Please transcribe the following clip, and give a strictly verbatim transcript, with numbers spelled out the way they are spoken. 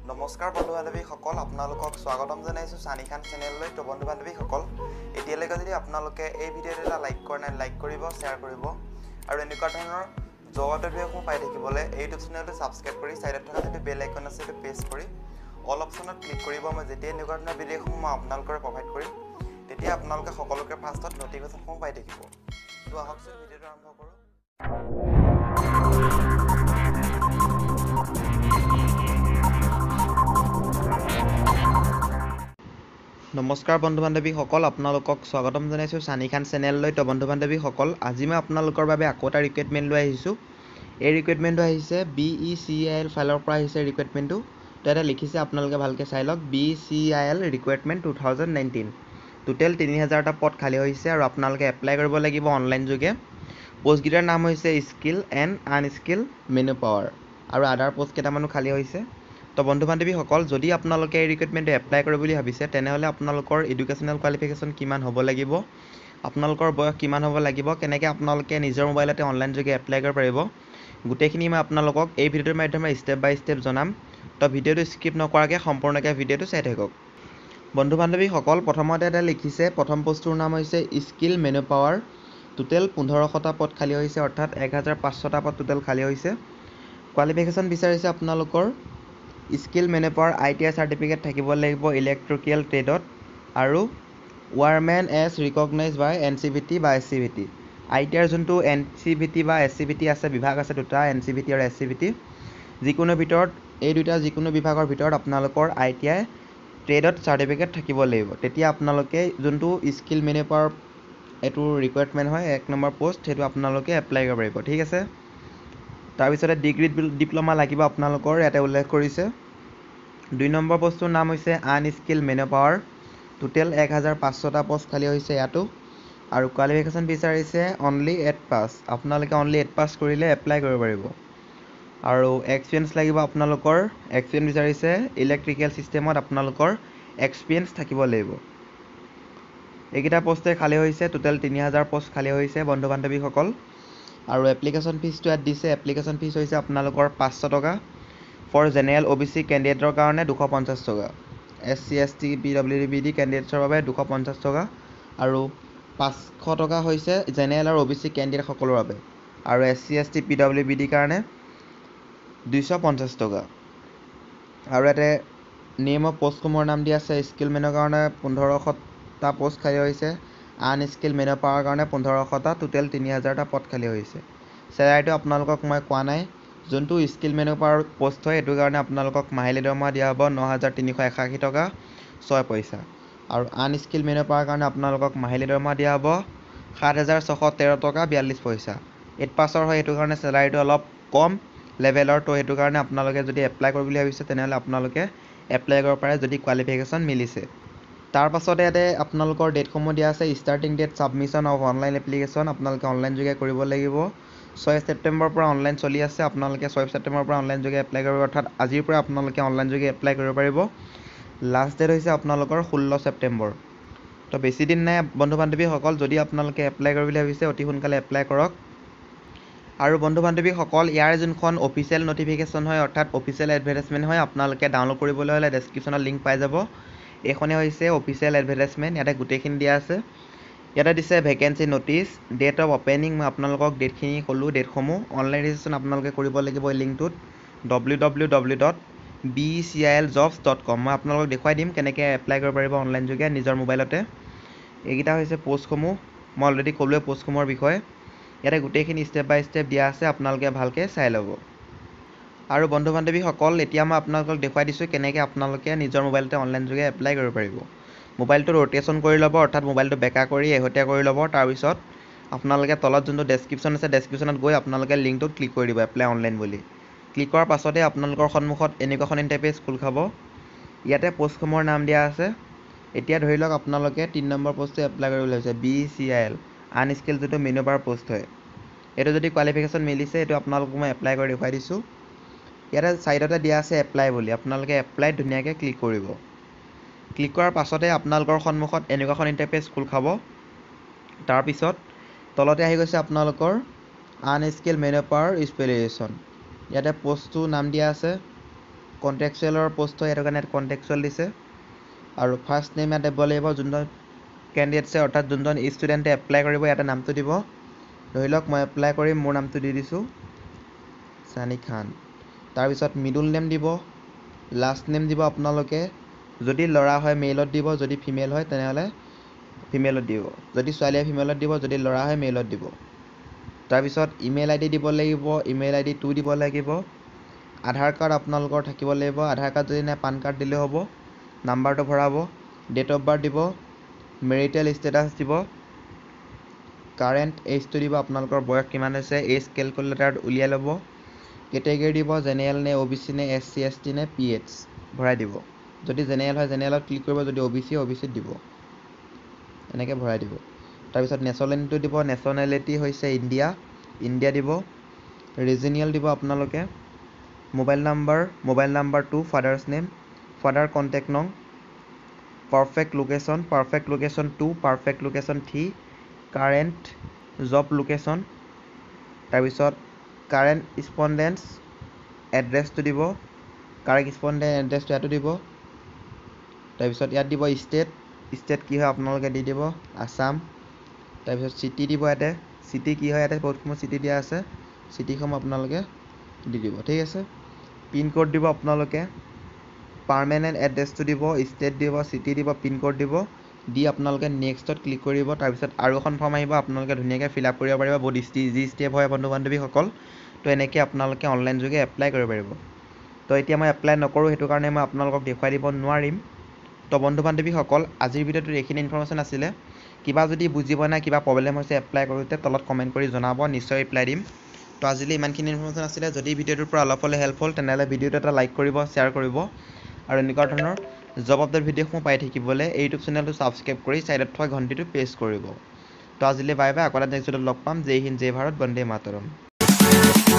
নমস্কাৰ বন্ধু বান্ধৱীসকল, আপোনালোকক স্বাগতম জনাইছোঁ সানি খান চেনেললৈ। তো বন্ধু বান্ধৱীসকল, এতিয়ালৈকে যদি আপোনালোকে এই ভিডিঅ'টো এটা লাইক কৰা নাই, লাইক কৰিব, শ্বেয়াৰ কৰিব আৰু এনেকুৱা ধৰণৰ জগতৰ ভিডিঅ'সমূহ পাই থাকিবলৈ এই ইউটিউব চেনেলটো ছাবস্ক্ৰাইব কৰি ছাইডত থকা যিটো বেল আইকন আছে সেইটো প্ৰেছ কৰি অল অপশ্যনত ক্লিক কৰিব। মই যেতিয়া এনেকুৱা ধৰণৰ ভিডিঅ'সমূহ মই আপোনালোকৰ প্ৰভাইড কৰিম তেতিয়া আপোনালোকে সকলোকে ফাৰ্ষ্টত নটিফিকেশ্যনসমূহ পাই থাকিব। তো আহকচোন ভিডিঅ'টো আৰম্ভ কৰোঁ। নমস্কাৰ বন্ধু বান্ধৱীসকল, আপোনালোকক স্বাগতম জনাইছোঁ সানি খান চেনেললৈ। তো বন্ধু বান্ধৱীসকল, আজি মই আপোনালোকৰ বাবে আকৌ এটা ৰিকুৱাৰমেণ্ট লৈ আহিছোঁ। এই ৰিকুৱাৰমেণ্টটো আহিছে B E C I L ফাইলৰ পৰা আহিছে ৰিকুৱাৰমেণ্টটো। তো এটা লিখিছে, আপোনালোকে ভালকৈ চাই লওক। B E C I L requirement two thousand nineteen. Total তিনি হাজাৰটা পদ খালী হৈছে আৰু আপোনালোকে এপ্লাই কৰিব লাগিব অনলাইন যোগে। পষ্টকেইটাৰ নাম হৈছে skill and unskill manpower আৰু আদাৰ পষ্ট কেইটামানো খালী হৈছে। তো বন্ধু বান্ধৱীসকল, যদি আপোনালোকে এই ৰিকুৱাৰমেণ্টটো এপ্লাই কৰিব বুলি ভাবিছে তেনেহ'লে আপোনালোকৰ এডুকেশ্যনেল কোৱালিফিকেশ্যন কিমান হ'ব লাগিব, আপোনালোকৰ বয়স কিমান হ'ব লাগিব, কেনেকৈ আপোনালোকে নিজৰ মোবাইলতে অনলাইন যোগে এপ্লাই কৰিব পাৰিব, গোটেইখিনি মই আপোনালোকক এই ভিডিঅ'টোৰ মাধ্যমেৰে ষ্টেপ বাই ষ্টেপ জনাম। তো ভিডিঅ'টো স্কিপ নকৰাকৈ সম্পূৰ্ণকৈ ভিডিঅ'টো চাই থাকক। বন্ধু বান্ধৱীসকল, প্ৰথমতে এটা লিখিছে, প্ৰথম পষ্টটোৰ নাম হৈছে স্কিল মেনু পাৱাৰ। টোটেল পোন্ধৰশটা পদ খালী হৈছে, অৰ্থাৎ এক হাজাৰ পাঁচশটা পদ টোটেল খালী হৈছে। কোৱালিফিকেশ্যন বিচাৰিছে আপোনালোকৰ skill manpower I T I certificate থাকিব লাগিব ইলেক্ট্ৰিকেল ট্ৰেডত আৰু wireman as recognise by N C V T বা S C V T. I T আইৰ যোনটো এন চি ভি টি বা এছ চি ভি টি আছে, বিভাগ আছে দুটা, এন চি ভি টি আৰু এছ চি ভি টি। যিকোনো ভিতৰত এই দুটা যিকোনো বিভাগৰ ভিতৰত আপোনালোকৰ আই টি আই ট্ৰেডত চাৰ্টিফিকেট থাকিব লাগিব। তেতিয়া আপোনালোকে যোনটো স্কিল মেনু পাৱাৰ এইটো ৰিকুৱাৰমেণ্ট হয় এক নম্বৰ পষ্ট, সেইটো আপোনালোকে এপ্লাই কৰিব পাৰিব। ঠিক আছে। তাৰপিছতে ডিগ্ৰী ডিপ্ল'মা লাগিব আপোনালোকৰ, ইয়াতে উল্লেখ কৰিছে। দুই নম্বৰ পষ্টটোৰ নাম হৈছে আনস্কিল মেনু পাৱাৰ। টোটেল এক হাজাৰ পাঁচশটা পষ্ট খালী হৈছে ইয়াতো। আৰু কোৱালিফিকেশ্যন বিচাৰিছে অনলি এইট পাছ। আপোনালোকে অনলি এইট পাছ কৰিলে এপ্লাই কৰিব পাৰিব। আৰু এক্সপিৰিয়েঞ্চ লাগিব আপোনালোকৰ, এক্সপিৰিয়েঞ্চ বিচাৰিছে ইলেক্ট্ৰিকেল ছিষ্টেমত আপোনালোকৰ এক্সপিৰিয়েঞ্চ থাকিব লাগিব। এইকেইটা পষ্টে খালী হৈছে, টোটেল তিনি হাজাৰ পষ্ট খালী হৈছে বন্ধু বান্ধৱীসকল। আৰু এপ্লিকেশ্যন ফিজটো ইয়াত দিছে, এপ্লিকেশ্যন ফিজ হৈছে আপোনালোকৰ পাঁচশ টকা। For general O' B C কেণ্ডিডেটৰ কাৰণে দুশ পঞ্চাছ টকা, S C S T P W B D কেণ্ডিডেটছৰ বাবে দুশ পঞ্চাছ টকা আৰু পাঁচশ টকা হৈছে জেনেৰেল আৰু অ' বি চি কেণ্ডিডেটসকলৰ বাবে। আৰু S C S T P W B ডিৰ কাৰণে দুইশ পঞ্চাছ টকা। আৰু ইয়াতে নেম অফ পষ্টসমূহৰ নাম দিয়া আছে। স্কিল মেনৰ কাৰণে পোন্ধৰশটা পষ্ট খালী হৈছে, আনস্কিল মেনু পাৱাৰ কাৰণে পোন্ধৰশটা, টোটেল তিনি হাজাৰটা পদ খালী হৈছে। চেলাৰীটো আপোনালোকক মই কোৱা নাই। যোনটো স্কিল মেনু পাৱাৰ পষ্ট হয় সেইটো কাৰণে আপোনালোকক মাহিলী দৰমহা দিয়া হ'ব ন হাজাৰ তিনিশ একাশী টকা ছয় পইচা। আৰু আনস্কিল মেনু পাৱাৰ কাৰণে আপোনালোকক মাহিলী দৰমহা দিয়া হ'ব সাত হাজাৰ ছশ তেৰ টকা বিয়াল্লিছ পইচা। এইট পাছৰ হয় সেইটো কাৰণে চেলাৰীটো অলপ কম লেভেলৰ। তো সেইটো কাৰণে আপোনালোকে যদি এপ্লাই কৰিব বুলি ভাবিছে তেনেহ'লে আপোনালোকে এপ্লাই কৰিব পাৰে যদি কোৱালিফিকেশ্যন মিলিছে। তাৰ পাছতে ইয়াতে আপোনালোকৰ ডেটসমূহ দিয়া আছে। Starting date submission of online application, আপোনালোকে অনলাইন যোগে কৰিব লাগিব। ছয় ছেপ্টেম্বৰৰ পৰা অনলাইন চলি আছে, আপোনালোকে ছয় ছেপ্টেম্বৰৰ পৰা অনলাইন যোগে এপ্লাই কৰিব, অৰ্থাৎ আজিৰ পৰা আপোনালোকে অনলাইন যোগে এপ্লাই কৰিব পাৰিব। লাষ্ট ডেট হৈছে আপোনালোকৰ ষোল্ল ছেপ্টেম্বৰ। তো বেছি দিন নাই বন্ধু বান্ধৱীসকল, যদি আপোনালোকে এপ্লাই কৰিব বুলি ভাবিছে অতি সোনকালে এপ্লাই কৰক। আৰু বন্ধু বান্ধৱীসকল, ইয়াৰ যোনখন অফিচিয়েল নটিফিকেশ্যন হয়, অৰ্থাৎ অফিচিয়েল এডভাৰটাইজমেণ্ট হয়, আপোনালোকে ডাউনলোড কৰিবলৈ হ'লে ডেছক্ৰিপশ্যনত লিংক পাই যাব। এইখনেই হৈছে অফিচিয়েল এডভাৰটাইজমেণ্ট, ইয়াতে গোটেইখিনি দিয়া আছে। ইয়াতে দিছে vacancy notice, date of opening, মই আপোনালোকক ডেটখিনি ক'লোঁ, ডেটসমূহ। অনলাইন ৰেজিষ্ট্ৰেশ্যন আপোনালোকে কৰিব লাগিব এই লিংকটোত W W W dot B E C I L jobs dot com. মই আপোনালোকক দেখুৱাই দিম কেনেকৈ এপ্লাই কৰিব পাৰিব অনলাইন যোগে নিজৰ মোবাইলতে। এইকেইটা হৈছে পষ্টসমূহ, মই অলৰেডি ক'লোৱে পষ্টসমূহৰ বিষয়ে। ইয়াতে গোটেইখিনি ষ্টেপ বাই ষ্টেপ দিয়া আছে, আপোনালোকে ভালকৈ চাই ল'ব। আৰু বন্ধু বান্ধৱীসকল, এতিয়া মই আপোনালোকক দেখুৱাই দিছোঁ কেনেকৈ আপোনালোকে নিজৰ মোবাইলতে অনলাইন যোগে এপ্লাই কৰিব পাৰিব। মোবাইলটো ৰ'টেশ্যন কৰি ল'ব, অৰ্থাৎ মোবাইলটো বেকা কৰি এহতীয়া কৰি ল'ব। তাৰপিছত আপোনালোকে তলত যোনটো ডেছক্ৰিপশ্যন আছে, ডেছক্ৰিপশ্যনত গৈ আপোনালোকে লিংকটোত ক্লিক কৰি দিব এপ্লাই অনলাইন বুলি। ক্লিক কৰাৰ পাছতে আপোনালোকৰ সন্মুখত এনেকুৱাখন ইণ্টাৰফেচ খোল খাব। ইয়াতে পষ্টসমূহৰ নাম দিয়া আছে। এতিয়া ধৰি লওক আপোনালোকে তিনি নম্বৰ পষ্টটো এপ্লাই কৰিবলৈ হৈছে, B E C I L unskilled যোনটো মেনু পাৱাৰ পষ্ট হয়। এইটো যদি কোৱালিফিকেশ্যন মিলিছে এইটো আপোনালোকক মই এপ্লাই কৰি দেখুৱাই দিছোঁ। ইয়াতে ছাইডতে দিয়া আছে এপ্লাই বুলি, আপোনালোকে এপ্লাইত ধুনীয়াকৈ ক্লিক কৰিব। ক্লিক কৰাৰ পাছতে আপোনালোকৰ সন্মুখত এনেকুৱাখন ইণ্টাৰফেচ খোল খাব। তাৰপিছত তলতে আহি গৈছে আপোনালোকৰ আনস্কিল মেনু পাৱাৰ স্পেচিয়েলাইজেশ্যন। ইয়াতে পষ্টটো নাম দিয়া আছে। কণ্ট্ৰেকচুৱেলৰ পোষ্ট হয় সেইটো কাৰণে ইয়াত কণ্ট্ৰেকচুৱেল দিছে আৰু ফাৰ্ষ্ট নেম ইয়াত দিব লাগিব যোনজন কেণ্ডিডেটছে অৰ্থাৎ যোনজন ষ্টুডেণ্টে এপ্লাই কৰিব ইয়াতে নামটো দিব ধৰি লওক মই এপ্লাই কৰিম মোৰ নামটো দি দিছোঁ সানি খান তাৰপিছত মিডল নেম দিব লাষ্ট নেম দিব আপোনালোকে যদি ল'ৰা হয় মেইলত দিব যদি ফিমেল হয় তেনেহ'লে ফিমেলত দিব যদি ছোৱালী হয় ফিমেলত দিব যদি ল'ৰা হয় মেইলত দিব তাৰপিছত ইমেইল আই ডি দিব লাগিব ইমেইল আই ডি টু দিব লাগিব আধাৰ কাৰ্ড আপোনালোকৰ থাকিব লাগিব আধাৰ কাৰ্ড যদি নাই পান কাৰ্ড দিলে হ'ব নাম্বাৰটো ভৰাব ডেট অফ বাৰ্থ দিব মেৰিটেল ষ্টেটাছ দিব কাৰেণ্ট এজটো দিব আপোনালোকৰ বয়স কিমান হৈছে এজ কেলকুলেটাৰত উলিয়াই ল'ব কেটেগৰী দিব জেনেৰেল নে অ' বি চি নে এছ চি এছ টি নে পি এইচ ভৰাই দিব যদি জেনেৰেল হয় জেনেৰেলত ক্লিক কৰিব যদি O' B C O' B চিত দিব এনেকৈ ভৰাই দিব তাৰপিছত নেশ্যনেলিটিটো দিব নেশ্যনেলিটি হৈছে ইণ্ডিয়া ইণ্ডিয়া দিব ৰিজনিয়েল দিব আপোনালোকে mobile number mobile number two father's name father contact নং preferred location preferred location two preferred location three current job location তাৰপিছত কাৰেণ্ট স্পণ্ডেঞ্চ এড্ৰেছটো দিব কাৰেণ্ট স্পণ্ডেঞ্চ এড্ৰেছটো ইয়াতো দিব তাৰপিছত ইয়াত দিব ষ্টেট ষ্টেট কি হয় আপোনালোকে দি দিব আছাম তাৰপিছত চিটি দিব ইয়াতে চিটি কি হয় ইয়াতে বহুতসমূহ চিটি দিয়া আছে চিটিসমূহ আপোনালোকে দি দিব ঠিক আছে পিনক'ড দিব আপোনালোকে পাৰ্মানেণ্ট এড্ৰেছটো দিব ষ্টেট দিব চিটি দিব পিনক'ড দিব দি আপোনালোকে নেক্সটত ক্লিক কৰিব তাৰপিছত আৰু এখন ফৰ্ম আহিব আপোনালোকে ধুনীয়াকৈ ফিল আপ কৰিব পাৰিব বহুত ইজি ষ্টেপ হয় বন্ধু বান্ধৱীসকল তো এনেকৈ আপোনালোকে অনলাইন যোগে এপ্লাই কৰিব পাৰিব তো এতিয়া মই এপ্লাই নকৰোঁ সেইটো কাৰণে মই আপোনালোকক দেখুৱাই দিব নোৱাৰিম তো বন্ধু বান্ধৱীসকল আজিৰ ভিডিঅ'টোত এইখিনি ইনফৰ্মেশ্যন আছিলে কিবা যদি বুজি পোৱা নাই কিবা প্ৰব্লেম হৈছে এপ্লাই কৰোঁতে তলত কমেণ্ট কৰি জনাব নিশ্চয় ৰিপ্লাই দিম তো আজিলৈ ইমানখিনি ইনফৰ্মেশ্যন আছিলে যদি ভিডিঅ'টোৰ পৰা অলপ হ'লে হেল্পফুল তেনেহ'লে ভিডিঅ'টো এটা লাইক কৰিব শ্বেয়াৰ কৰিব আৰু এনেকুৱা ধৰণৰ জব আপডেট ভিডিঅ'সমূহ পাই থাকিবলৈ এই ইউটিউব চেনেলটো ছাবস্ক্ৰাইব কৰি ছাইডত থকা ঘণ্টিটো প্ৰেছ কৰিব তো আজিলৈ বাই বাই আকৌ এটা নেক্সট ভিডিঅ'ত লগ পাম জয় হিন্দ জয় ভাৰত বন্দে মাতৰম